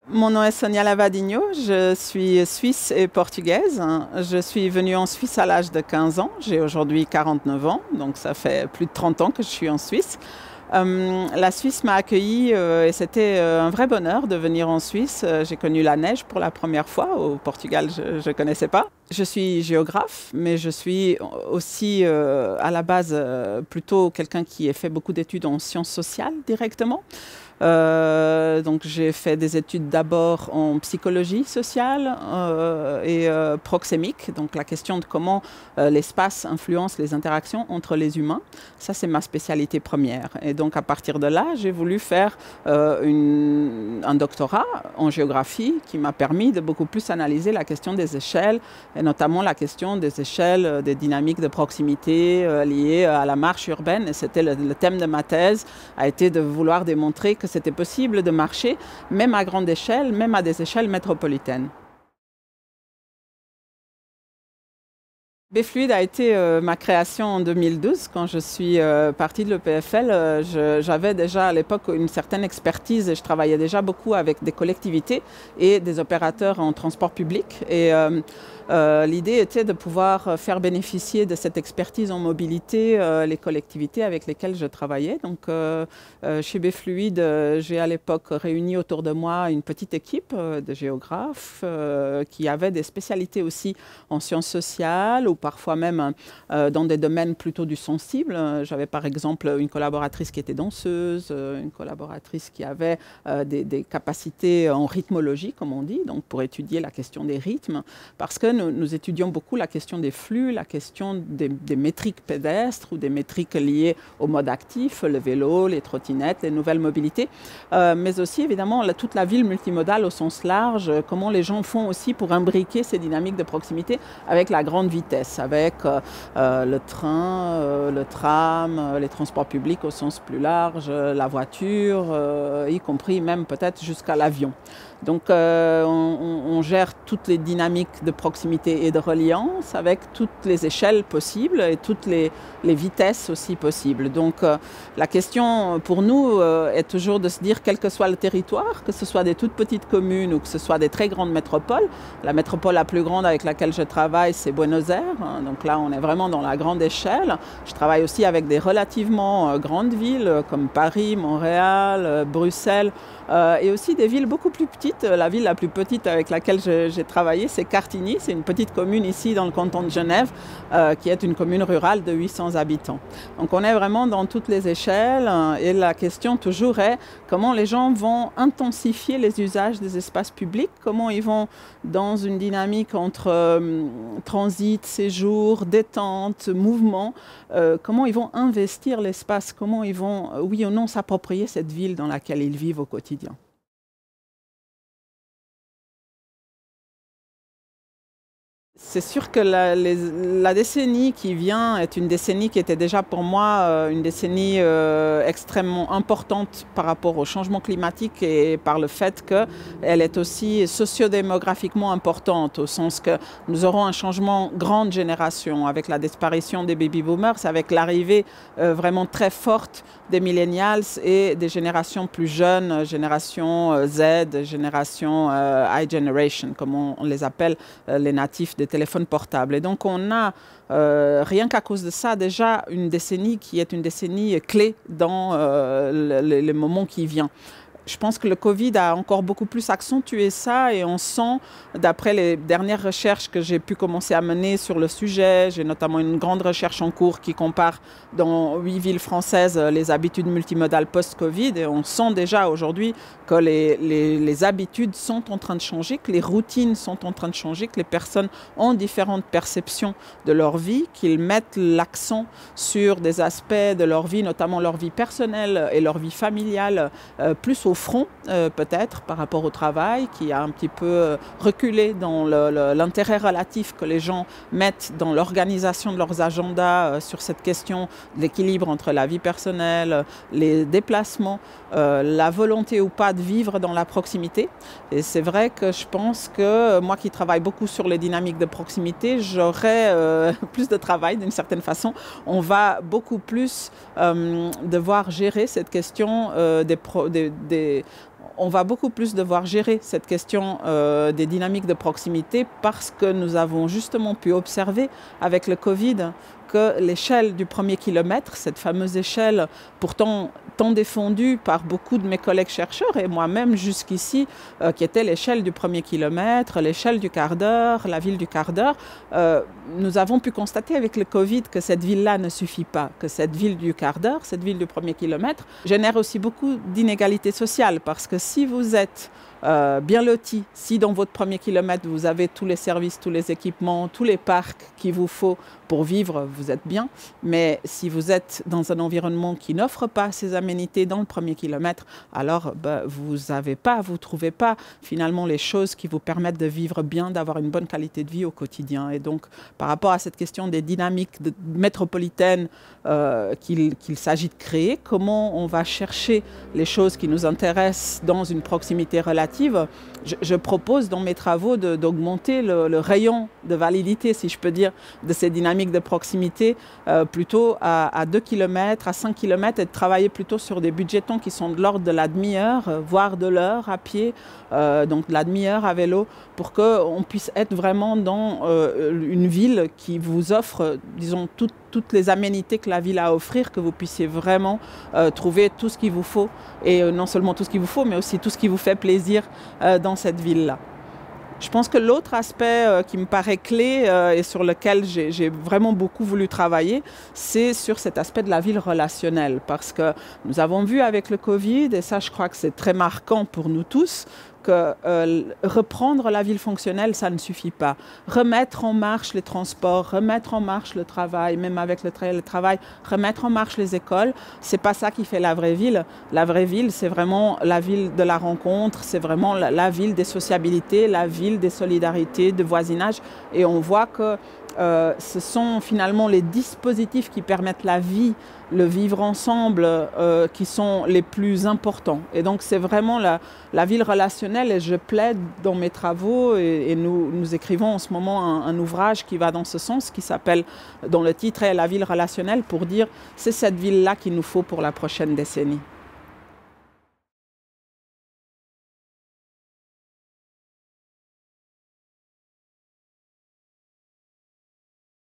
Mon nom est Sonia Lavadinho, je suis suisse et portugaise. Je suis venue en Suisse à l'âge de 15 ans, j'ai aujourd'hui 49 ans, donc ça fait plus de 30 ans que je suis en Suisse. La Suisse m'a accueillie et c'était un vrai bonheur de venir en Suisse. J'ai connu la neige pour la première fois, au Portugal je ne connaissais pas. Je suis géographe, mais je suis aussi à la base plutôt quelqu'un qui a fait beaucoup d'études en sciences sociales directement. Donc j'ai fait des études d'abord en psychologie sociale et proxémique, donc la question de comment l'espace influence les interactions entre les humains. Ça, c'est ma spécialité première. Et donc à partir de là, j'ai voulu faire un doctorat en géographie qui m'a permis de beaucoup plus analyser la question des échelles, et notamment la question des échelles, des dynamiques de proximité liées à la marche urbaine. Et c'était le thème de ma thèse, a été de vouloir démontrer que c'était possible de marcher, même à grande échelle, même à des échelles métropolitaines. B-Fluid a été ma création en 2012. Quand je suis partie de l'EPFL, j'avais déjà à l'époque une certaine expertise et je travaillais déjà beaucoup avec des collectivités et des opérateurs en transport public. Et l'idée était de pouvoir faire bénéficier de cette expertise en mobilité les collectivités avec lesquelles je travaillais. Donc chez B-Fluid, j'ai à l'époque réuni autour de moi une petite équipe de géographes qui avaient des spécialités aussi en sciences sociales ou parfois même dans des domaines plutôt du sensible. J'avais par exemple une collaboratrice qui était danseuse, une collaboratrice qui avait des capacités en rythmologie, comme on dit, donc pour étudier la question des rythmes, parce que nous étudions beaucoup la question des flux, la question des métriques pédestres ou des métriques liées au mode actif, le vélo, les trottinettes, les nouvelles mobilités, mais aussi évidemment toute la ville multimodale au sens large, comment les gens font aussi pour imbriquer ces dynamiques de proximité avec la grande vitesse, avec le train, le tram, les transports publics au sens plus large, la voiture, y compris même peut-être jusqu'à l'avion. Donc on gère toutes les dynamiques de proximité et de reliance avec toutes les échelles possibles et toutes les vitesses aussi possibles. Donc la question pour nous est toujours de se dire, quel que soit le territoire, que ce soit des toutes petites communes ou que ce soit des très grandes métropoles. La métropole la plus grande avec laquelle je travaille, c'est Buenos Aires. Donc là, on est vraiment dans la grande échelle. Je travaille aussi avec des relativement grandes villes comme Paris, Montréal, Bruxelles et aussi des villes beaucoup plus petites. La ville la plus petite avec laquelle j'ai travaillé, c'est Cartigny. C'est une petite commune ici dans le canton de Genève qui est une commune rurale de 800 habitants. Donc on est vraiment dans toutes les échelles et la question toujours est comment les gens vont intensifier les usages des espaces publics, comment ils vont dans une dynamique entre transit, séjour, détente, mouvement, comment ils vont investir l'espace, comment ils vont, oui ou non, s'approprier cette ville dans laquelle ils vivent au quotidien. C'est sûr que la décennie qui vient est une décennie qui était déjà pour moi une décennie extrêmement importante par rapport au changement climatique et par le fait qu'elle est aussi sociodémographiquement importante, au sens que nous aurons un changement grande génération avec la disparition des baby-boomers, avec l'arrivée vraiment très forte des millennials et des générations plus jeunes, génération Z, génération iGeneration, comme on les appelle, les natifs des téléphones portables. Et donc on a, rien qu'à cause de ça, déjà une décennie qui est une décennie clé dans le moment qui vient. Je pense que le Covid a encore beaucoup plus accentué ça et on sent, d'après les dernières recherches que j'ai pu commencer à mener sur le sujet, j'ai notamment une grande recherche en cours qui compare dans 8 villes françaises les habitudes multimodales post-Covid et on sent déjà aujourd'hui que les habitudes sont en train de changer, que les routines sont en train de changer, que les personnes ont différentes perceptions de leur vie, qu'ils mettent l'accent sur des aspects de leur vie, notamment leur vie personnelle et leur vie familiale, plus au front peut-être par rapport au travail qui a un petit peu reculé dans l'intérêt relatif que les gens mettent dans l'organisation de leurs agendas sur cette question de l'équilibre entre la vie personnelle, les déplacements, la volonté ou pas de vivre dans la proximité. Et c'est vrai que je pense que moi qui travaille beaucoup sur les dynamiques de proximité, j'aurai plus de travail d'une certaine façon. On va beaucoup plus devoir gérer cette question des on va beaucoup plus devoir gérer cette question des dynamiques de proximité parce que nous avons justement pu observer avec le Covid que l'échelle du premier kilomètre, cette fameuse échelle pourtant tant défendue par beaucoup de mes collègues chercheurs et moi-même jusqu'ici, qui était l'échelle du premier kilomètre, l'échelle du quart d'heure, la ville du quart d'heure, nous avons pu constater avec le Covid que cette ville-là ne suffit pas, que cette ville du quart d'heure, cette ville du premier kilomètre, génère aussi beaucoup d'inégalités sociales parce que si vous êtes bien loti, si dans votre premier kilomètre vous avez tous les services, tous les équipements, tous les parcs qu'il vous faut pour vivre, vous êtes bien. Mais si vous êtes dans un environnement qui n'offre pas ces aménités dans le premier kilomètre, alors vous ne trouvez pas finalement les choses qui vous permettent de vivre bien, d'avoir une bonne qualité de vie au quotidien. Et donc par rapport à cette question des dynamiques métropolitaines qu'il s'agit de créer, comment on va chercher les choses qui nous intéressent dans une proximité relative, je propose dans mes travaux d'augmenter le rayon de validité, si je peux dire, de ces dynamiques de proximité plutôt à 2 km, à 5 km et de travailler plutôt sur des budgetons qui sont de l'ordre de la demi-heure, voire de l'heure à pied, donc de la demi-heure à vélo, pour qu'on puisse être vraiment dans une ville qui vous offre, disons, toutes les aménités que la ville a à offrir, que vous puissiez vraiment trouver tout ce qu'il vous faut, et non seulement tout ce qu'il vous faut, mais aussi tout ce qui vous fait plaisir dans cette ville-là. Je pense que l'autre aspect qui me paraît clé et sur lequel j'ai vraiment beaucoup voulu travailler, c'est sur cet aspect de la ville relationnelle. Parce que nous avons vu avec le Covid, et ça je crois que c'est très marquant pour nous tous, que reprendre la ville fonctionnelle, ça ne suffit pas. Remettre en marche les transports, remettre en marche le travail, même avec le travail, remettre en marche les écoles, c'est pas ça qui fait la vraie ville. La vraie ville, c'est vraiment la ville de la rencontre, c'est vraiment la ville des sociabilités, la ville des solidarités, de voisinage. Et on voit que ce sont finalement les dispositifs qui permettent la vie, le vivre ensemble, qui sont les plus importants. Et donc c'est vraiment la ville relationnelle, et je plaide dans mes travaux, et nous écrivons en ce moment un ouvrage qui va dans ce sens, qui s'appelle, dont le titre est La ville relationnelle, pour dire c'est cette ville-là qu'il nous faut pour la prochaine décennie.